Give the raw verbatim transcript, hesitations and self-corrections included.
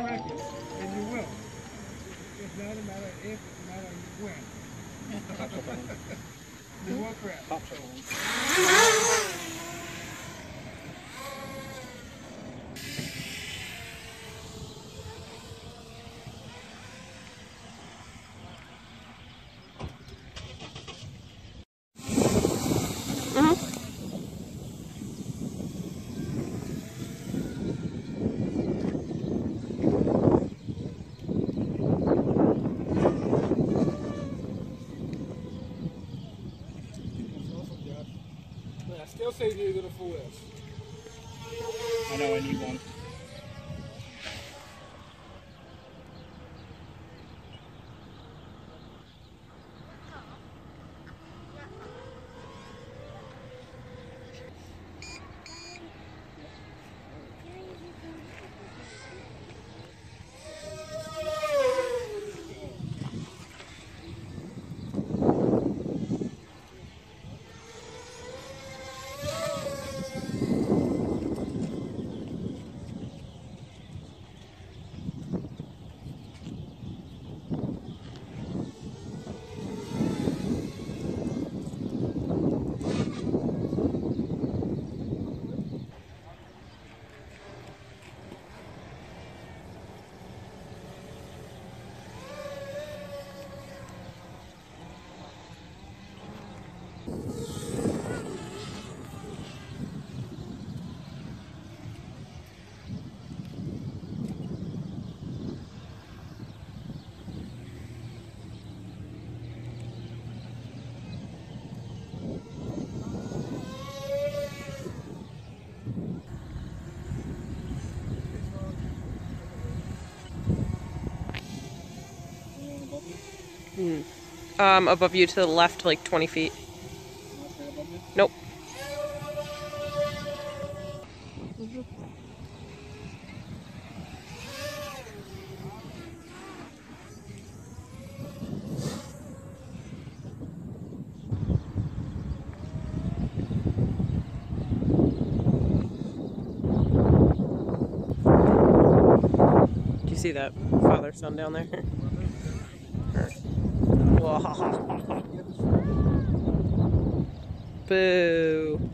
correct it, and you will. It's not a matter of if, it's a matter of when. You will correct. Pop shot. I still say you need a full S. I know I need one. Hmm. Um, above you to the left, like twenty feet. Nope. Do you see that father-son down there? Boo.